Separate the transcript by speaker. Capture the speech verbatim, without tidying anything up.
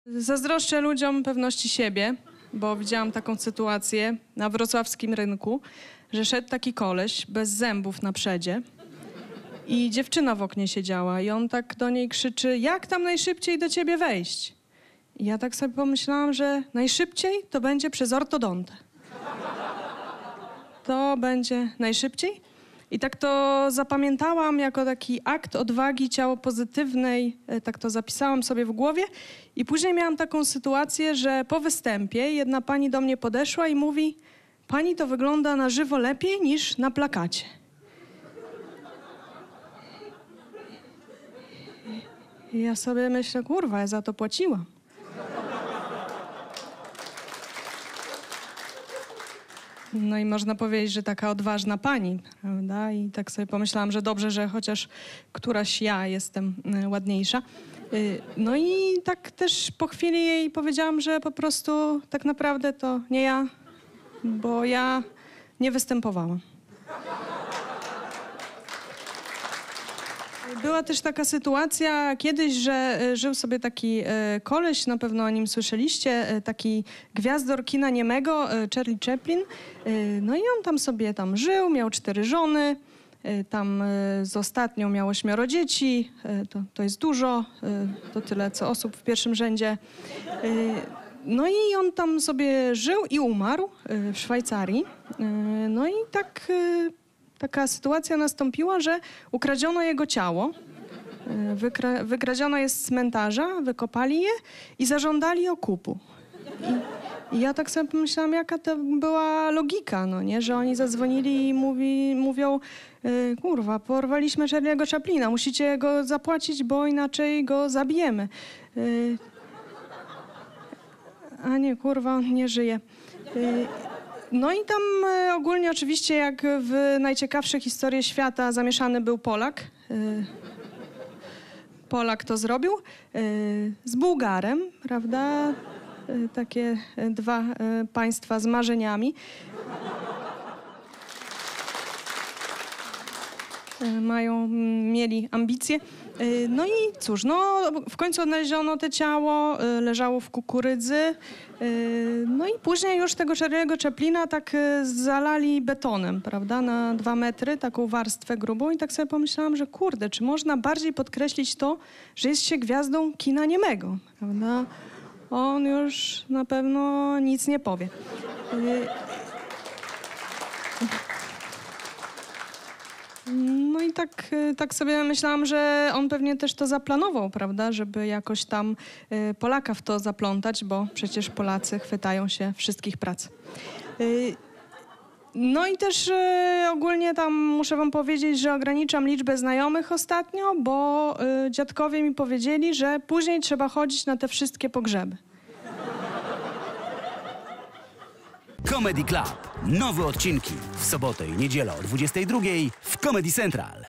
Speaker 1: Zazdroszczę ludziom pewności siebie, bo widziałam taką sytuację na wrocławskim rynku, że szedł taki koleś bez zębów na przedzie i dziewczyna w oknie siedziała i on tak do niej krzyczy: jak tam najszybciej do ciebie wejść? I ja tak sobie pomyślałam, że najszybciej to będzie przez ortodontę. To będzie najszybciej. I tak to zapamiętałam jako taki akt odwagi ciało pozytywnej, tak to zapisałam sobie w głowie. I później miałam taką sytuację, że po występie jedna pani do mnie podeszła i mówi: pani to wygląda na żywo lepiej niż na plakacie. I ja sobie myślę, kurwa, ja za to płaciłam. No i można powiedzieć, że taka odważna pani, prawda? I tak sobie pomyślałam, że dobrze, że chociaż któraś ja jestem ładniejsza. No i tak też po chwili jej powiedziałam, że po prostu tak naprawdę to nie ja, bo ja nie występowałam. Była też taka sytuacja kiedyś, że żył sobie taki koleś, na pewno o nim słyszeliście, taki gwiazdor kina niemego, Charlie Chaplin. No i on tam sobie tam żył, miał cztery żony, tam z ostatnią miał ośmioro dzieci, to, to jest dużo, to tyle co osób w pierwszym rzędzie. No i on tam sobie żył i umarł w Szwajcarii. No i tak... Taka sytuacja nastąpiła, że ukradziono jego ciało, wykra wykradziono je z cmentarza, wykopali je i zażądali okupu. I, i ja tak sobie pomyślałam, jaka to była logika, no nie? Że oni zadzwonili i mówi, mówią: y, kurwa, porwaliśmy Charlie'ego Chaplina, musicie go zapłacić, bo inaczej go zabijemy. Y, a nie, kurwa, on nie żyje. Y, No i tam e, ogólnie oczywiście jak w najciekawsze historie świata zamieszany był Polak. E, Polak to zrobił e, z Bułgarem, prawda? E, takie e, dwa e, państwa z marzeniami. E, mają, mieli ambicje. E, no i cóż, no w końcu odnaleziono te ciało, e, leżało w kukurydzy. No i później już tego Charlie'ego Chaplina tak zalali betonem, prawda, na dwa metry, taką warstwę grubą i tak sobie pomyślałam, że kurde, czy można bardziej podkreślić to, że jest się gwiazdą kina niemego, prawda? On już na pewno nic nie powie. No i tak, tak sobie myślałam, że on pewnie też to zaplanował, prawda, żeby jakoś tam Polaka w to zaplątać, bo przecież Polacy chwytają się wszystkich prac. No i też ogólnie tam muszę wam powiedzieć, że ograniczam liczbę znajomych ostatnio, bo dziadkowie mi powiedzieli, że później trzeba chodzić na te wszystkie pogrzeby.
Speaker 2: Comedy Club. Nowe odcinki w sobotę i niedzielę o dwudziestej drugiej w Comedy Central.